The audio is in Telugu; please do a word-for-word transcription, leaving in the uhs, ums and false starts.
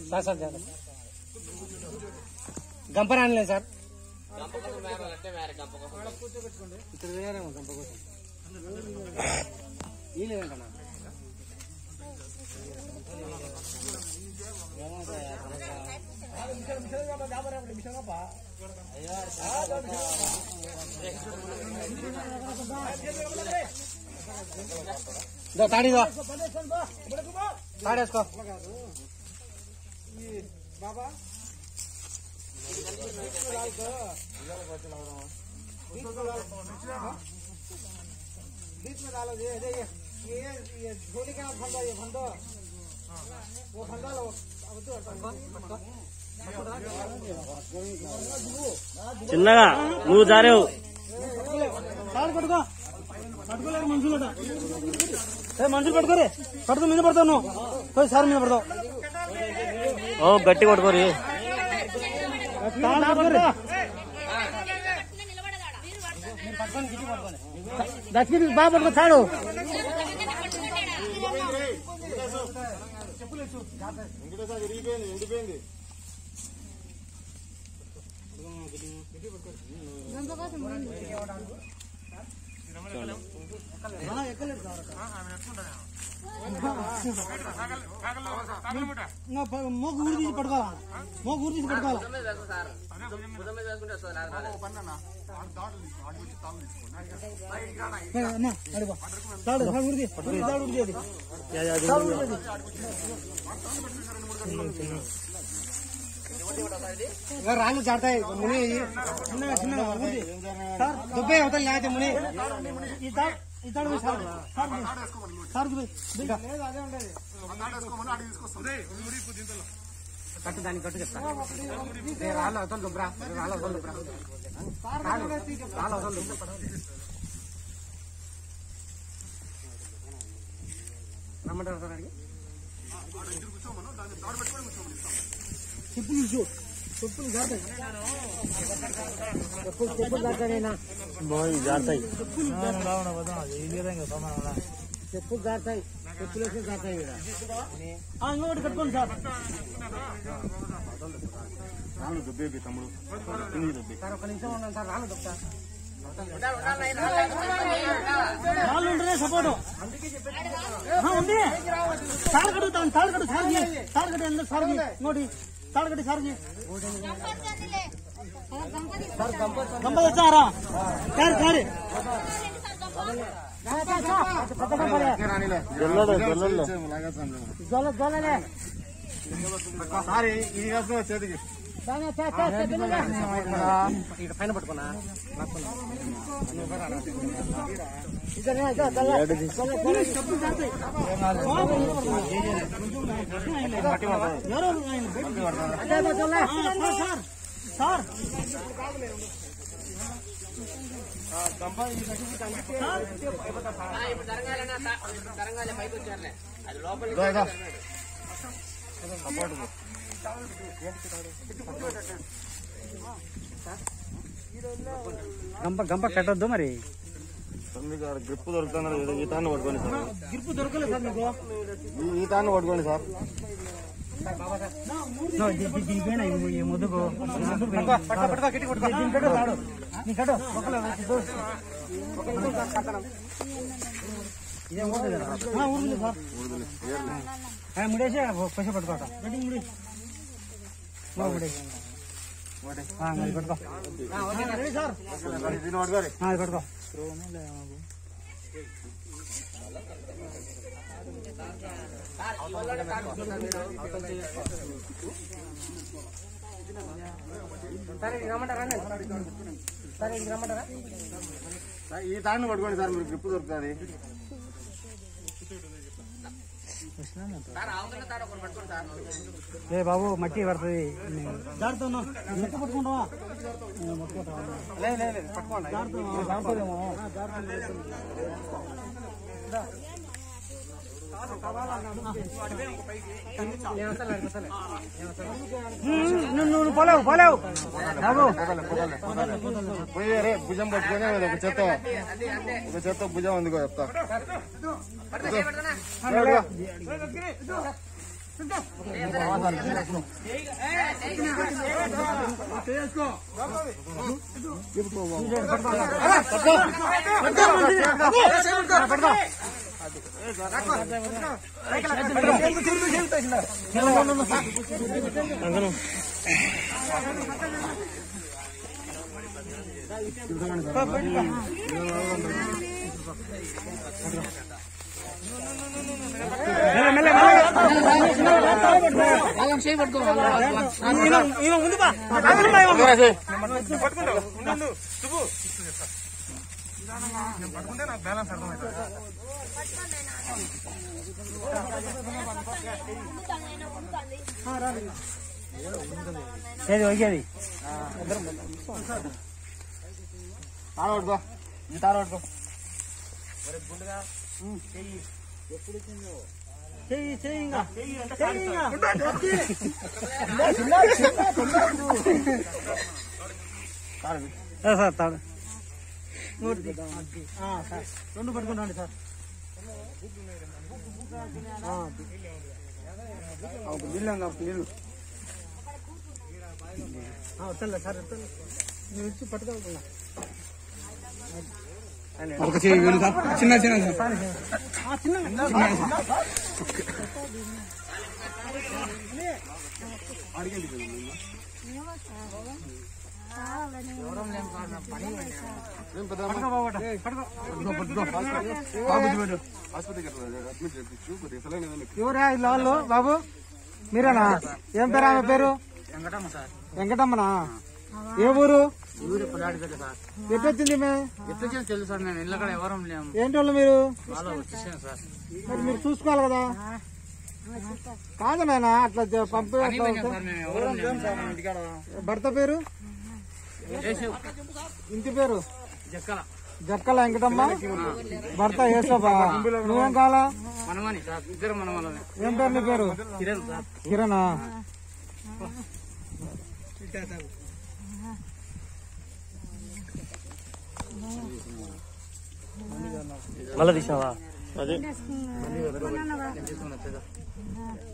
సార్ సార్ గంప రానిలేదు సార్ ఇక్కడ వేరేమో గంప కోసం ఈ లేదంటనా తాడి తాడేసుకో బాబా बीच में डालो ये ये ये ये झोली का फंदा ये फंदो वो फंदा लो अब तो చిన్నగా నువ్వు జారేవు సార్ పట్టుకో పట్టుకోలేదు మనుషులు మనుషులు పట్టుకోరే పడుతూ మీద పడతావు నువ్వు సార్ మీద పడతావు ఓ గట్టి పట్టుకోరి దక్షిణ బాగా పట్టుకో తాడు ఎండిపోయింది మోగు ఊరి తీసి పట్టుకోవాలా మోగు ఊరి తీసి పట్టుకోవాలా రాళ్ళు జాడతాయి ముని చిన్నగా చిన్నగా సార్ దుబ్బే అవుతాయి లేకపోతే ముని ఈ తాడు సార్ సార్ కట్టు దాన్ని కట్టు చెప్తా రాళ్ళు అవుతాను దుబ్బరా రాళ్ళు అవుతాను దుబ్బరా రాళ్ళు అవుతాను దుబ్బ రమ్మంటారు సార్ అడిగి చెప్పులు చూ చెప్పులు జాడతాయి చెప్పులు చెప్పులు జాడతాయినా జాడతాయి చెప్పులు జాడతాయి చెప్పులు వేసి జాడతాయి ఇంకోటి కట్టుకోండి సార్ రాళ్ళు దుబ్బేకి తమ్ముడు సార్ ఒక నిమిషం ఉన్నాను సార్ రాళ్ళు దుబ్బా రాళ్ళు ఉంటేనే సపోర్టు ఉంది తాడు కడుగుతాను తాడు కట్టు సార్జీ తాడు కట్టి ఎందుకు సార్జీ ఇంకోటి తాడు కట్టి సార్జీ గంప తెచ్చారా సార్ సారీ సారీ ఇది కాదు చేతికి పైన పట్టుకున్నా సార్ గంప గంప కట్టొద్దు మరి గ్రిప్ దొరుకుతున్నారు ఈ తాన్ని పట్టుకోండి సార్ గ్రిప్ దొరకలేదు సార్ మీకు ఈ తాన్ని పట్టుకోండి సార్ ముదుగు ముడేసి పైసా పట్టుకోట ముడి ముడేసి పట్టుకో పట్టుకో సరే రమ్మంటారా సరే రమ్మంటారా ఈ తాన్ని పట్టుకోండి సార్ మీరు గ్రిప్ దొరుకుతుంది ఏ బాబు మట్టి పడుతుంది జాడుతున్నా మట్టి పట్టుకుంటావా నువ్వు పోలేవు పోలేవు బాబు పోయి రే భుజం పట్టుకొని ఒక చెత్త ఒక చెత్త భుజం ఉంది చెప్తా ఏది ఒకేది తారవడుకో ఈ తారవడుకో చెయ్యి చెయ్యి ఇంకా చెయ్యి ఇంకా సార్ తాడు సార్ రెండు పట్టుకుంటాండి సార్ వస్తలే సార్ వస్తలే నువ్వు ఇచ్చి పట్టుకోకుండా ఒక చేయి వీలు సార్ చిన్న చిన్న సార్ ఎవరా ఇలా వాళ్ళు బాబు మీరేనా ఏం పేరు ఆమె పేరు వెంకటమ్మ సార్ వెంకటమ్మనా ఏ ఊరు ఊరి పొలాడిపేట సార్ ఎట్టొచ్చింది ఈమె? ఎట్లా చేసి తెలుసు సార్ మేము ఇళ్ళక్కడ ఎవరం లేము ఏంటి వాళ్ళు మీరు వాళ్ళు వచ్చేసాను సార్ మరి మీరు చూసుకోవాలి కదా కాదు నాయన అట్లా జ- పంపి పని పోయినాం సార్ మేము ఎవరం లేము సార్ ఇంటికాడ భర్త పేరు యేసు ఇంటి పేరు జక్కల జక్కల వెంకటమ్మ భర్త యేసోబా నువ్వేం కావాలా మనమని సార్ ఇద్దరు మనమని ఏం పేరు నీ పేరు కిరణ్ సార్ కిరణా మళ్ళీ తీసినావా అదే తీసుకుని వచ్చేదా